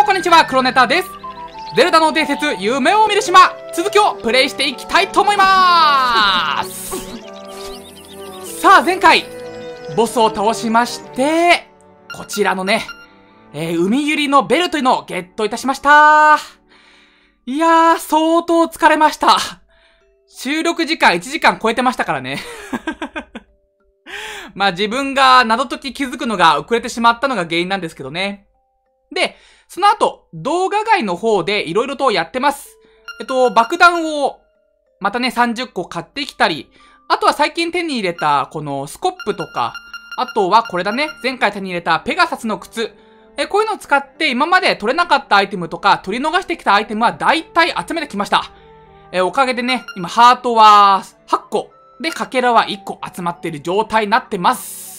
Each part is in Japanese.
こんにちは、黒ネタです。ゼルダの伝説、夢を見る島、続きをプレイしていきたいと思いまーす。さあ、前回、ボスを倒しまして、こちらのね、海ゆりのベルというのをゲットいたしました。いやー、相当疲れました。収録時間1時間超えてましたからね。まあ自分が謎解き気づくのが遅れてしまったのが原因なんですけどね。で、その後、動画外の方で色々とやってます。爆弾を、またね、30個買ってきたり、あとは最近手に入れた、このスコップとか、あとはこれだね、前回手に入れたペガサスの靴。こういうのを使って今まで取れなかったアイテムとか、取り逃してきたアイテムは大体集めてきました。おかげでね、今ハートは8個。で、かけらは1個集まっている状態になってます。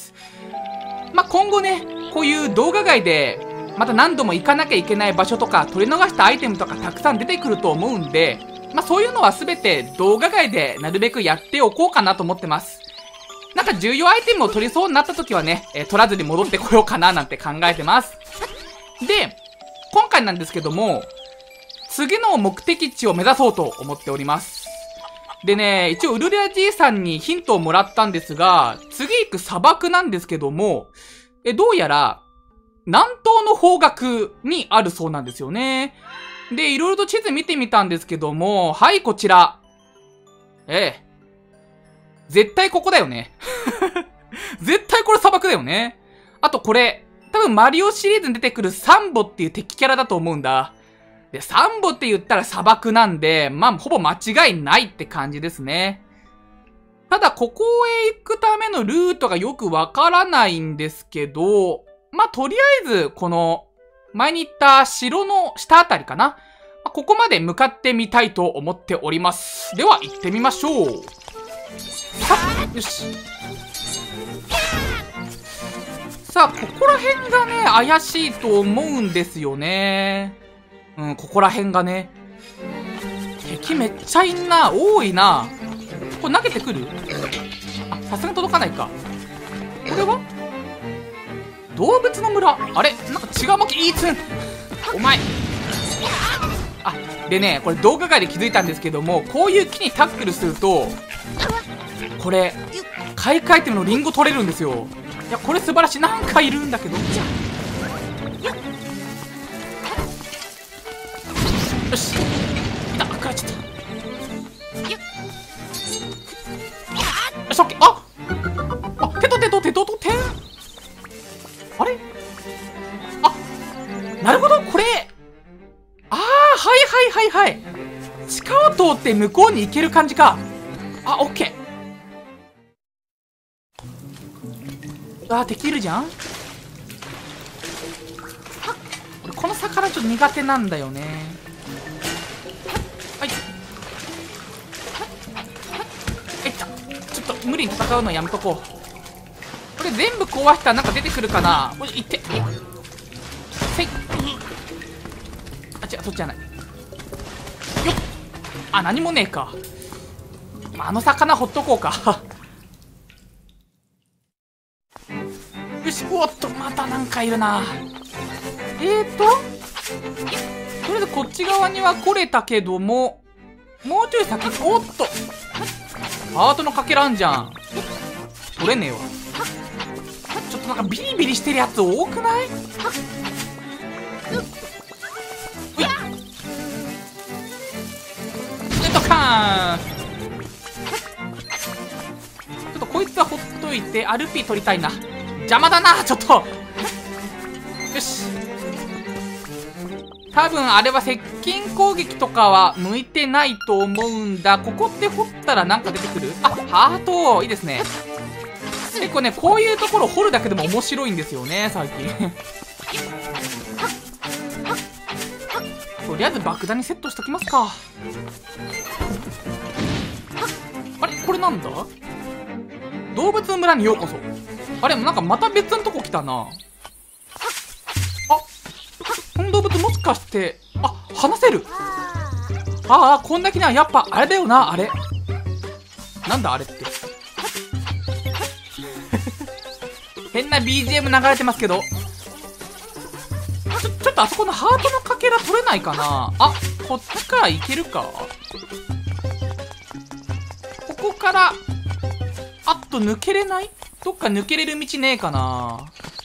まあ、今後ね、こういう動画外で、また何度も行かなきゃいけない場所とか、取り逃したアイテムとかたくさん出てくると思うんで、まあ、そういうのは全て動画外でなるべくやっておこうかなと思ってます。なんか重要アイテムを取りそうになった時はね、取らずに戻ってこようかななんて考えてます。で、今回なんですけども、次の目的地を目指そうと思っております。でね、一応ウルレアじいさんにヒントをもらったんですが、次行く砂漠なんですけども、どうやら、南東の方角にあるそうなんですよね。で、いろいろと地図見てみたんですけども、はい、こちら。絶対ここだよね。絶対これ砂漠だよね。あとこれ、多分マリオシリーズに出てくるサンボっていう敵キャラだと思うんだ。で、サンボって言ったら砂漠なんで、まあ、ほぼ間違いないって感じですね。ただ、ここへ行くためのルートがよくわからないんですけど、まあ、とりあえず、この、前に言った城の下あたりかな。ここまで向かってみたいと思っております。では、行ってみましょう。よし。さあ、ここら辺がね、怪しいと思うんですよね。うん、ここら辺がね。敵めっちゃいんな。多いな。これ投げてくる？あ、さすがに届かないか。これは動物の村。あれなんか違う向き。いいつんお前。あ、でね、これ動画外で気づいたんですけども、こういう木にタックルすると、これ、買い替えてのリンゴ取れるんですよ。いや、これ素晴らしい。なんかいるんだけど。よし。いた、食らっちゃった。よし、オッケー。あ、手と点。あれ？あ、なるほど、これ。はい。地下を通って向こうに行ける感じか。あ、オッケー。敵いるじゃん。俺、この魚ちょっと苦手なんだよね。はい。ちょっと無理に戦うのやめとこう。これ全部壊したらなんか出てくるかな。これいって。せい。あ、違う、そっちじゃない。よっ。あ、何もねえか。あの魚ほっとこうか。よし、おっと、またなんかいるな。とりあえずこっち側には来れたけども、もうちょい先、おっとハートのかけらんじゃん。取れねえわ。ちょっとなんかビリビリしてるやつ多くない？カーン。ちょっとこいつはほっといて、アルピー取りたいな。邪魔だな、ちょっと。よし。多分あれは接近攻撃とかは向いてないと思うんだ。ここって掘ったらなんか出てくる？あ、ハートいいですね。結構ね、こういうところ掘るだけでも面白いんですよね、最近。とりあえず爆弾にセットしときますか。あれこれなんだ？動物の村にようこそ。あれなんかまた別のとこ来たな。この動物もしかして、話せる。こんだけにはやっぱあれだよな、あれ。なんだあれって。変な BGM 流れてますけど。 ちょっとあそこのハートのかけら取れないかな。あ、こっちから行けるか。ここからあっと抜けれない？どっか抜けれる道ねえかな。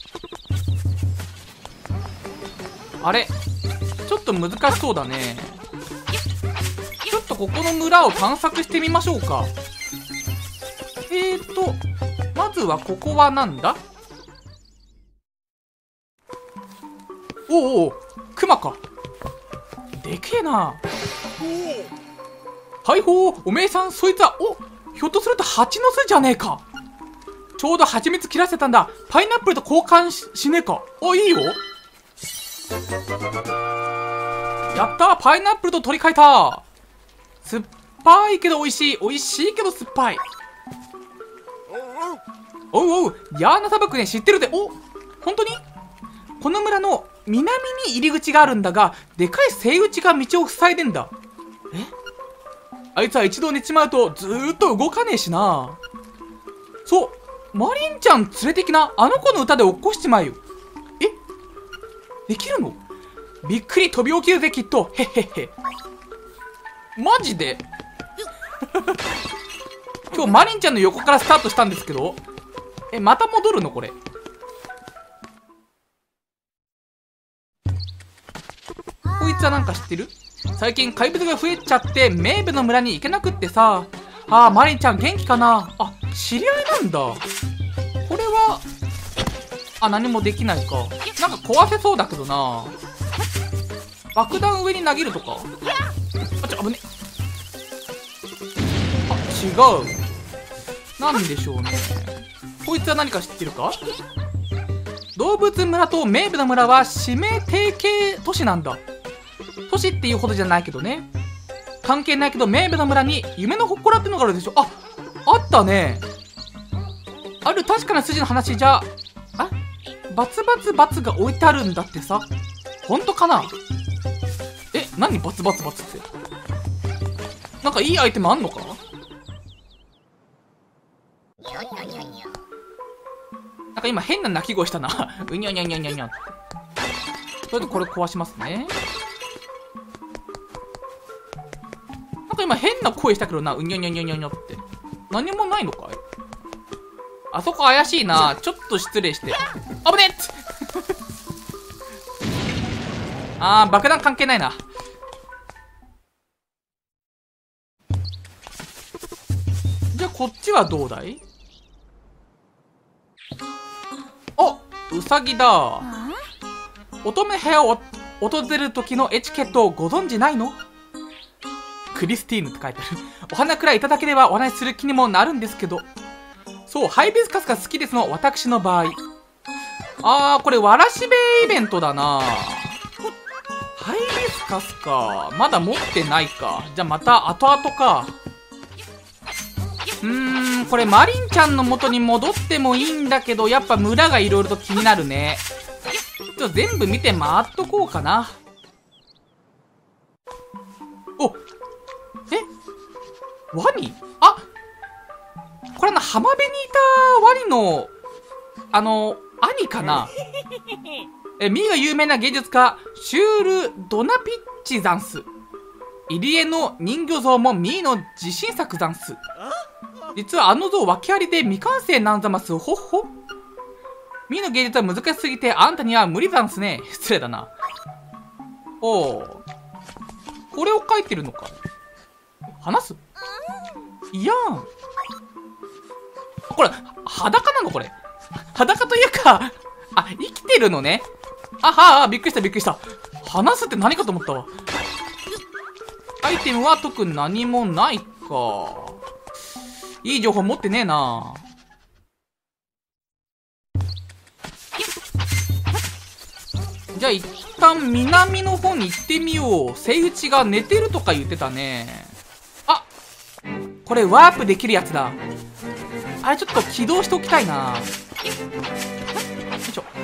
あれ、ちょっと難しそうだね。ちょっとここの村を探索してみましょうか。まずはここはなんだ？おうおう、クマか。でけえな。はいほう、おめえさん、そいつは、ひょっとすると蜂の巣じゃねえか。ちょうど蜂蜜切らせたんだ。パイナップルと交換 しねえか。いいよ。やったー、パイナップルと取り替えた。酸っぱいけど美味しい。美味しいけど酸っぱい。おうおう、ヤーナ砂漠ね、知ってるで。本当に？この村の南に入り口があるんだが、でかいセイウチが道を塞いでんだ。あいつは一度寝ちまうとずーっと動かねえしな。そう、マリンちゃん連れてきな。あの子の歌で起こしちまえよ。できるの？びっくり飛び起きるぜきっと。へっへっへ。マジで今日マリンちゃんの横からスタートしたんですけど、また戻るのこれ。こいつはなんか知ってる？最近怪物が増えちゃってメイブの村に行けなくってさ。マリンちゃん元気かな。知り合いなんだ。これは何もできないか。なんか壊せそうだけどな。爆弾上に投げるとか。危ね。違う。なんでしょうね。こいつは何か知ってるか？動物村とメイブの村は指名提携都市なんだ。都市っていうほどじゃないけどね。関係ないけどメイブの村に夢の祠ってのがあるでしょ。あったね。ある確かな筋の話じゃ、バツバツバツが置いてあるんだってさ。ほんとかな？何バツバツバツって。なんかいいアイテムあんのか？なんか今変な鳴き声したな。うにゃにゃにゃにゃにゃ。それでこれ壊しますね。なんか今変な声したけどな。うにゃにゃにゃにゃにゃって。何もないのかい？あそこ怪しいな。ちょっと失礼して。危ねっ爆弾関係ないな。じゃあこっちはどうだい？ウサギだ。乙女部屋を訪れる時のエチケットをご存知ないの？クリスティーヌって書いてある。お花くらいいただければお話しする気にもなるんですけど。そう、ハイビスカスが好きですの、私の場合。これわらしべイベントだな。ハイビスカスか。まだ持ってないか。じゃあまた後々か。これマリンちゃんの元に戻ってもいいんだけど、やっぱ村がいろいろと気になるね。ちょっと全部見て回っとこうかな。ワニ？これ浜辺にいたワニの、兄かな。ミーが有名な芸術家、シュール・ドナピッチザンス。入江の人魚像もミーの自信作ザンス。実はあの像訳ありで未完成なんざますほっほ。ミーの芸術は難しすぎてあんたには無理ざんすね。失礼だな。これを書いてるのか。話す？いやん。これ裸なのこれ。裸というか生きてるのね。びっくりしたびっくりした。話すって何かと思ったわ。アイテムは特に何もないか。いい情報持ってねえな。じゃあ一旦南の方に行ってみよう。セイウチが寝てるとか言ってたね。これワープできるやつだ。あれちょっと起動しておきたいな。よいしょ。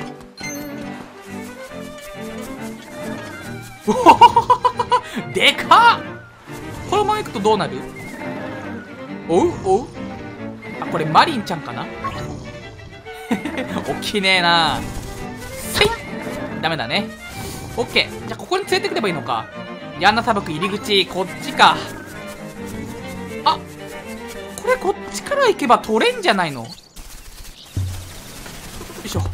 でかっ。このまま行くとどうなる？おうこれマリンちゃんかな。起きねえな。せいダメだね。オッケー。じゃあここに連れてくればいいのか。ヤンナ砂漠入り口、こっちか。あ、これこっちから行けば取れんじゃないの。よいしょ。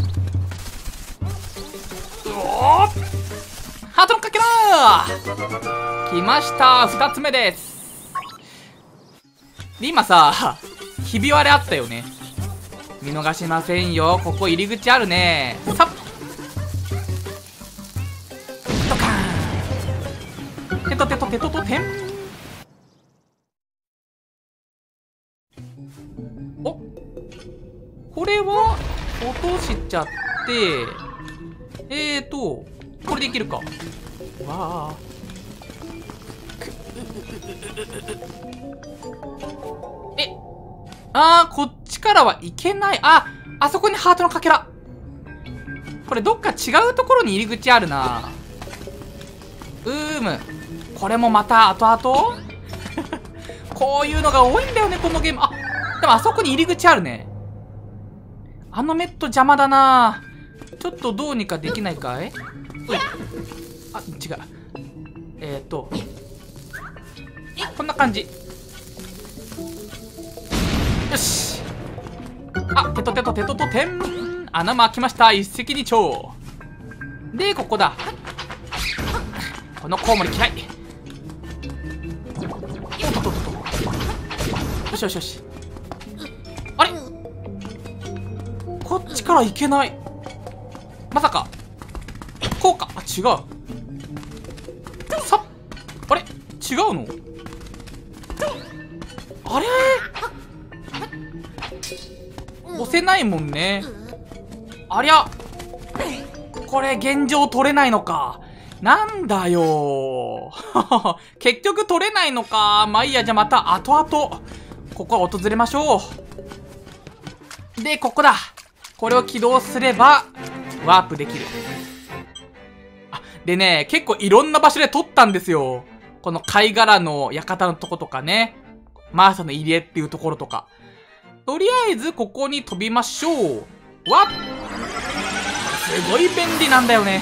うおー、ハートのかけらー来ました。2つ目です。で、今さ、ひび割れあったよね。見逃しませんよ。ここ入り口あるね。さっドカーン。テトテトテトトテン。お、これは落としちゃって、これでいけるか。わあ。こっちからはいけない。あそこにハートのかけら。これどっか違うところに入り口あるな。これもまた後々こういうのが多いんだよね、このゲーム。でもあそこに入り口あるね。あのメット邪魔だな。ちょっとどうにかできないかい？うい。違う。こんな感じ。よし。テトテトテトとてん。穴も開きました。一石二鳥。で、ここだ。このコウモリ嫌い。よしよしよし。あれ、こっちから行けない。まさかこうか。違う。あれ違うの。あれ押せないもんね。ありゃ、これ現状取れないのか。なんだよ結局取れないのか。まあいいや。じゃあまた後々ここは訪れましょう。で、ここだ。これを起動すればワープできる。でね、結構いろんな場所で撮ったんですよ。この貝殻の館のとことかね。マーサの入り江っていうところとか。とりあえずここに飛びましょう。わっ、すごい便利なんだよね。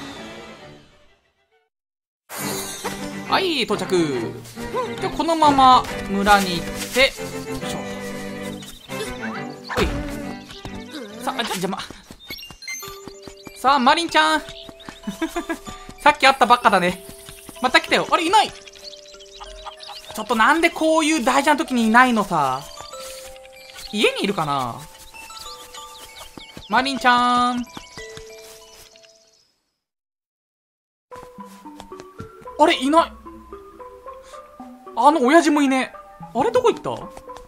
はい、到着。で、このまま村に行って、よいしょ。ほい。さあ、邪魔。さあ、マリンちゃん。さっき会ったばっかだね。また来たよ。あれ、いない。ちょっとなんでこういう大事な時にいないのさ。家にいるかな。マリンちゃん。あれ、いない。親父もいねえ。あれ、どこ行った？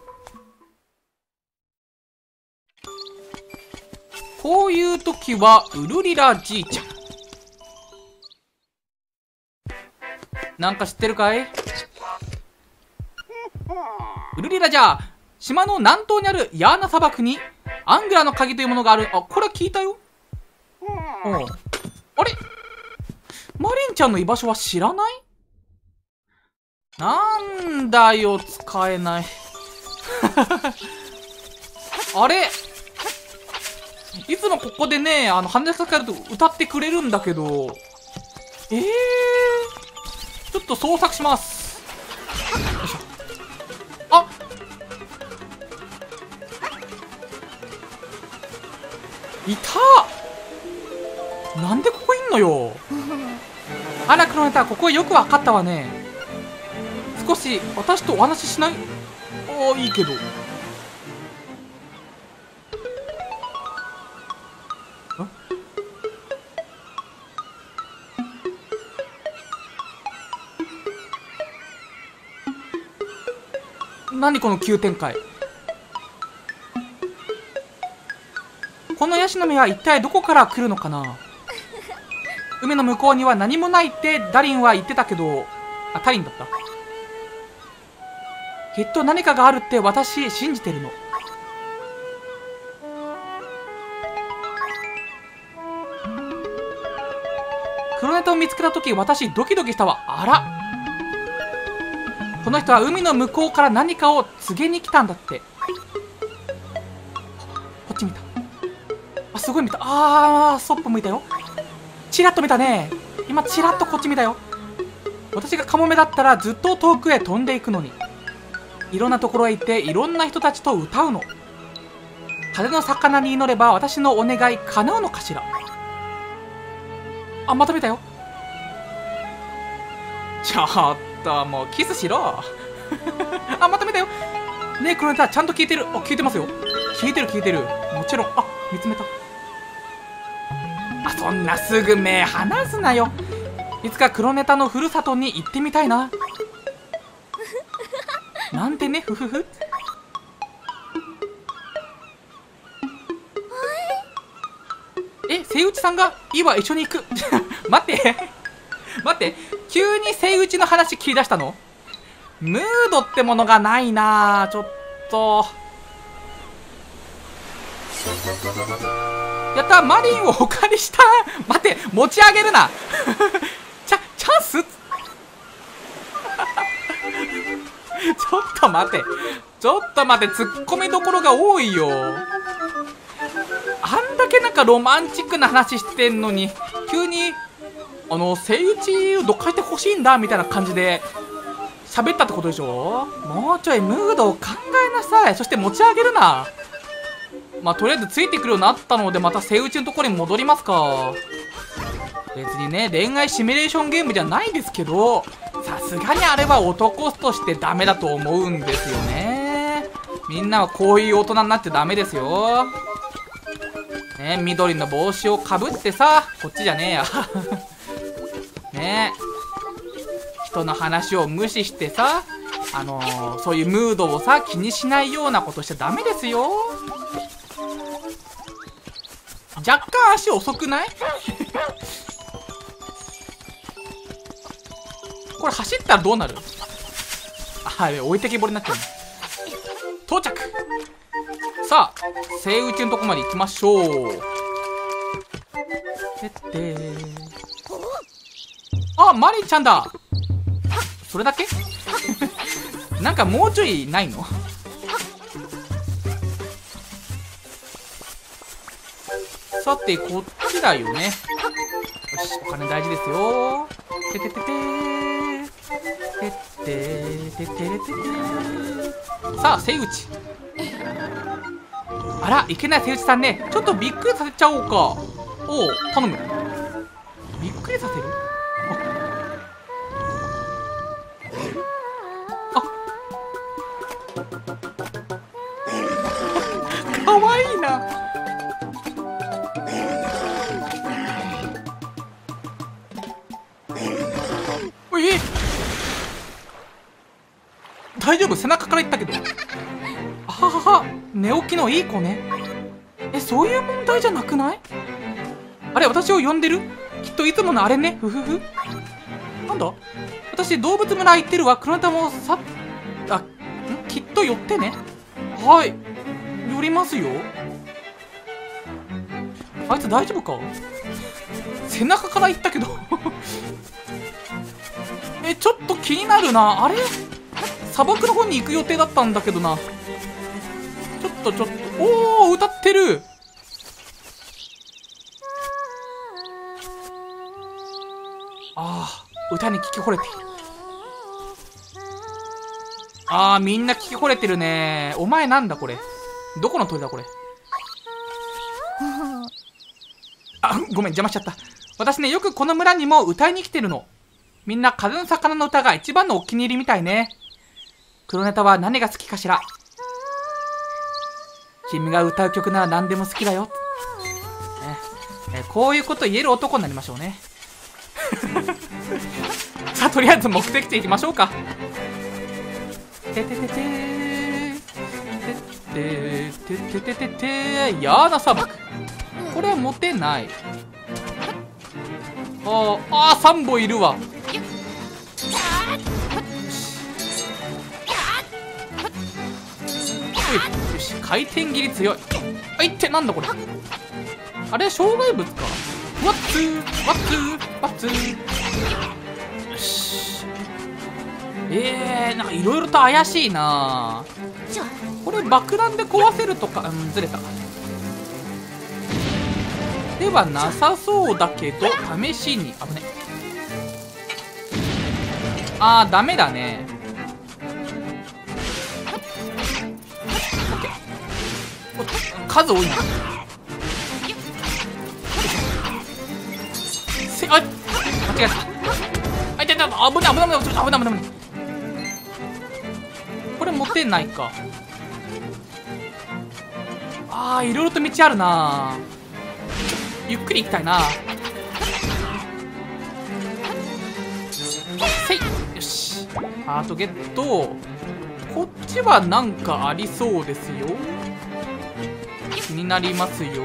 こういう時はウルリラじいちゃん。なんか知ってるかい？ウルリラじゃあ、島の南東にあるヤーナ砂漠にアングラの鍵というものがある。これは聞いたよ。あれ、マリンちゃんの居場所は知らない？なんだよ、使えない。あれ、いつもここでね、話しかけると歌ってくれるんだけど、ちょっと捜索します。よいしょ。いた。なんでここいんのよ。あら、クロネタ、ここよくわかったわね。少し私とお話ししない？いいけど。何この急展開。このヤシの実は一体どこから来るのかな。海の向こうには何もないってダリンは言ってたけど、タリンだった。きっと何かがあるって私信じてるの。黒ネタを見つけた時私ドキドキしたわ。あら、この人は海の向こうから何かを告げに来たんだって。こっち見た。すごい見た。そっぽ向いたよ。 チラッと見たね。今チラッとこっち見たよ。私がカモメだったらずっと遠くへ飛んでいくのに、いろんなところへ行っていろんな人たちと歌うの。風の魚に祈れば私のお願い叶うのかしら。あ、また見たよ。ちょっともうキスしろ。あ、また見たよ。ねえクロネタ、ちゃんと聞いてる。あ、聞いてますよ。聞いてる聞いてる、もちろん。あ、見つめた。あ、そんなすぐ目離すなよ。いつか黒ネタのふるさとに行ってみたいな。なんてね、ふふふ。え、セイウチさんがいいわ、一緒に行く。待って待って、急にセイウチの話切り出したの？ムードってものがないなあ、ちょっと。やった、マリンをお借りした。待って、持ち上げるな。チャンス。ちょっと待って、ちょっと待って、ツッコミどころが多いよ。あんだけなんかロマンチックな話してんのに、急にセイウチをどっか行ってほしいんだみたいな感じで喋ったってことでしょ。もうちょいムードを考えなさい。そして持ち上げるな。まあとりあえずついてくるようになったので、またセイウチのところに戻りますか。別にね、恋愛シミュレーションゲームじゃないですけど、さすがにあれは男としてダメだと思うんですよね。みんなはこういう大人になっちゃダメですよ。ね、緑の帽子をかぶってさ、こっちじゃねえや。ね、人の話を無視してさ、そういうムードをさ気にしないようなことしちゃダメですよ。若干足遅くない？これ走ったらどうなる？あ、置いてけぼりになっちゃう。到着。さあ、セイウチのとこまで行きましょう。あ、マリンちゃんだ。それだけ？なんかもうちょいないの？さて、こっちだよね。よし、お金大事ですよ。ててててー。てってててててて。さあ、セイウチ。あら、いけないセイウチさんね。ちょっとびっくりさせちゃおうか。おう、頼む。びっくりさせる？あ、かわいいな。大丈夫？背中から言ったけど。あははは、寝起きのいい子ね。そういう問題じゃなくない？あれ、私を呼んでる？きっといつものあれね。ふふふ。なんだ？私動物村行ってるわ。クロネタもさ、きっと寄ってね。はい、寄りますよ。あいつ大丈夫か？背中から言ったけど。ちょっと気になるな。あれ、砂漠の方に行く予定だったんだけどな。ちょっとおお、歌ってる。ああ、歌に聞き惚れている。ああ、みんな聞き惚れてるね。お前なんだこれ。どこの鳥だこれ。あ、ごめん、邪魔しちゃった。私ね、よくこの村にも歌いに来てるの。みんな風の魚の歌が一番のお気に入りみたいね。黒ネタは何が好きかしら。君が歌う曲なら何でも好きだよ。こういうこと言える男になりましょうね。さあ、とりあえず目的地行きましょうか。ててててーててててててー。やーな砂漠。これは持てない。あ、3本いるわ。よし、回転切り強い。あ、いって、なんだこれ。あれ、障害物か。ワッツーワッツーワッツー。よし。なんかいろいろと怪しいな。これ爆弾で壊せるとか。ずれた。 ではなさそうだけど、試しに。危ね。あー、ダメだね。オッケー。数多いな。あ、間違えた。あ、痛い痛い、危ない危ない危ない危ない危ない危ない。これ持てないか。あー、いろいろと道あるな。ゆっくり行きたいな。せい、よし、ハートゲット。こっちはなんかありそうですよ。気になりますよ。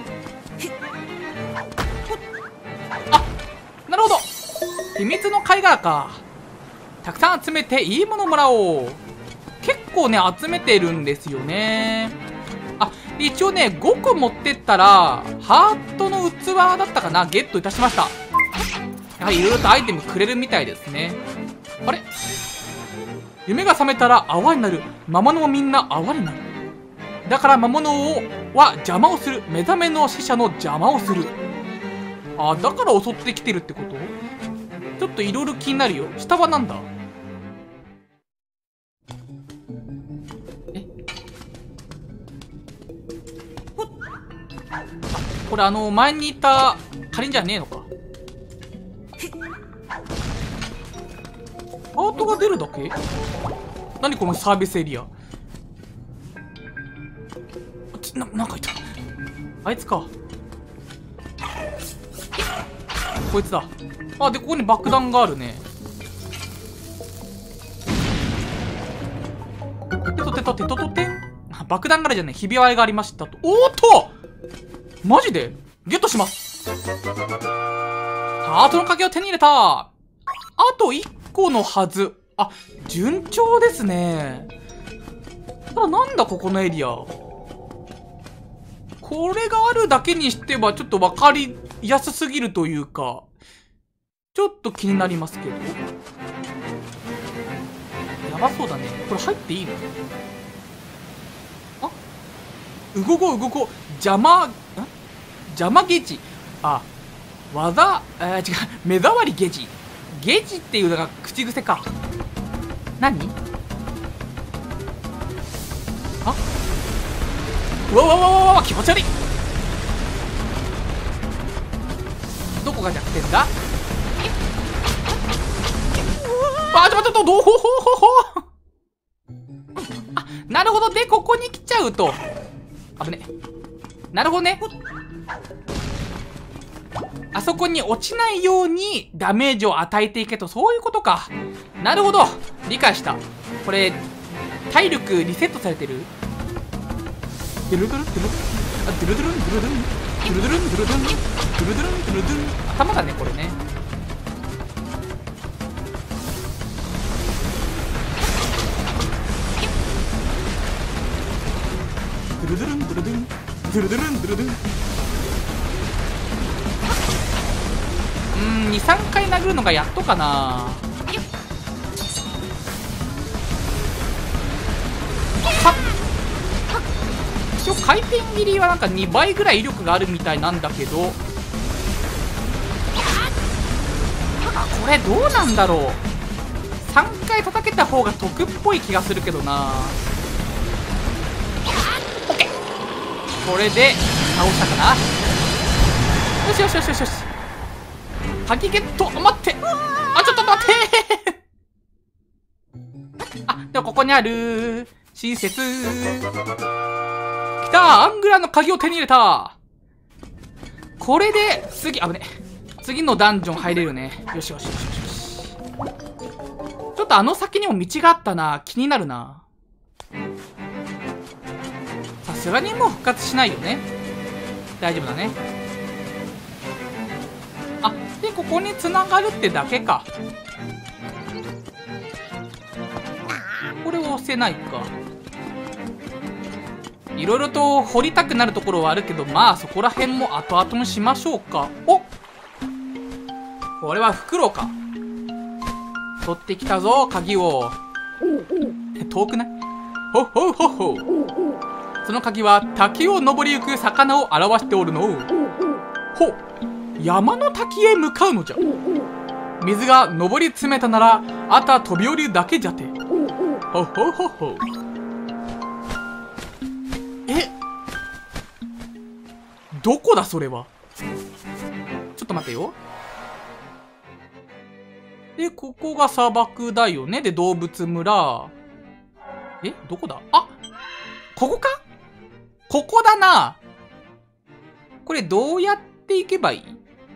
あ、なるほど。秘密の貝殻か。たくさん集めていいものもらおう。結構ね、集めてるんですよね。あ、一応ね、5個持ってったらハートの器だったかな、ゲットいたしました。やはりいろいろとアイテムくれるみたいですね。あれ、夢が覚めたら泡になる。魔物もみんな泡になる。だから魔物は邪魔をする。目覚めの使者の邪魔をする。あ、だから襲ってきてるってこと？ちょっといろいろ気になるよ。下はなんだ？え？あ、これ前にいたかりんじゃねえのか。ハートが出るだけ？何このサービスエリア。なんかいた。あいつか。こいつだ。あ、で、ここに爆弾があるね。てん。爆弾があるじゃねえ。ひび割れがありましたと。おーっと、マジでゲットします。ハートの鍵を手に入れた。あと1個のはず。あ、順調ですね。ただなんだここのエリア。これがあるだけにしてはちょっと分かりやすすぎるというか、ちょっと気になりますけど。やばそうだね。これ入っていいの？あ、動こう。邪魔ゲジ。あ、技、違う、目障りゲジ。ゲジっていうのが口癖か。何？あ、うわ、気持ち悪い。どこが弱点だ？あ、ちょっと、どうほほほほ。あ、なるほど。で、ここに来ちゃうと。危ね。なるほどね。あそこに落ちないようにダメージを与えていけと、そういうことか。なるほど。理解した。これ、体力リセットされてる？ドゥルドゥルドゥルあ、ドゥルドゥルンドゥルドゥンドゥルドゥルンドゥルドゥンドゥルドゥルンドゥルドゥン。頭だね、これね。ドゥルドゥルンドゥルドゥンドゥルドゥルンドゥルドゥン。2、3回殴るのがやっとかな。一応回転切りはなんか2倍ぐらい威力があるみたいなんだけど、これどうなんだろう。3回叩けた方が得っぽい気がするけどな。オッケー、これで倒したかな。よし。鍵ゲット。待って、あ、ちょっと待ってあ、でもここにある親切。きた、アングラの鍵を手に入れた。これで次、危ね、次のダンジョン入れるね。よし。ちょっとあの先にも道があったな。気になるな。さすがにもう復活しないよね。大丈夫だね。あ、でここに繋がるってだけか。これを押せないか。いろいろと掘りたくなるところはあるけど、まあそこら辺も後々にしましょうか。お、これは袋か。取ってきたぞ、鍵を。遠くない？ほっ。その鍵は滝を登りゆく魚を表しておるの。 ほう、山の滝へ向かうのじゃ。水が上り詰めたなら、あた飛び降りるだけじゃて。ほほほほ。どこだそれは。ちょっと待ってよ。で、ここが砂漠だよね。で、動物村。どこだ？あ、ここか？ここだな。これどうやって行けばいい？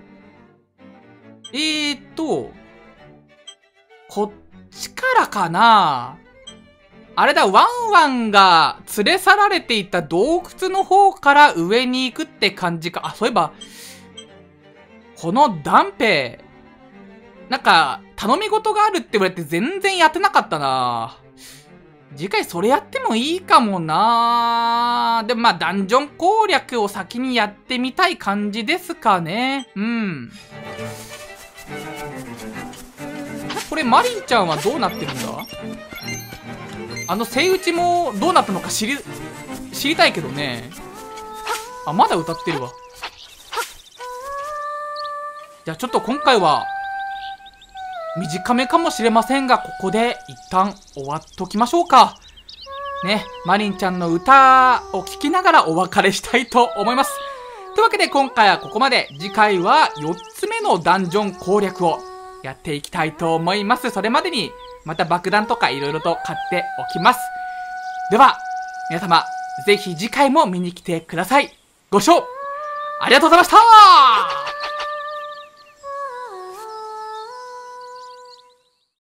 こっちからかな。あれだ、ワンワンが連れ去られていた洞窟の方から上に行くって感じか。あ、そういえば、このダンペイ、なんか、頼み事があるって言われて全然やってなかったな。次回それやってもいいかもな。でもまあ、ダンジョン攻略を先にやってみたい感じですかね。うん。これ、マリンちゃんはどうなってるんだ？セイウチもどうなったのか知りたいけどね。あ、まだ歌ってるわ。じゃあちょっと今回は、短めかもしれませんが、ここで一旦終わっときましょうか。ね、マリンちゃんの歌を聴きながらお別れしたいと思います。というわけで今回はここまで。次回は4つ目のダンジョン攻略をやっていきたいと思います。それまでに、また爆弾とか色々と買っておきます。では、皆様、ぜひ次回も見に来てください。ご視聴ありがとうございました。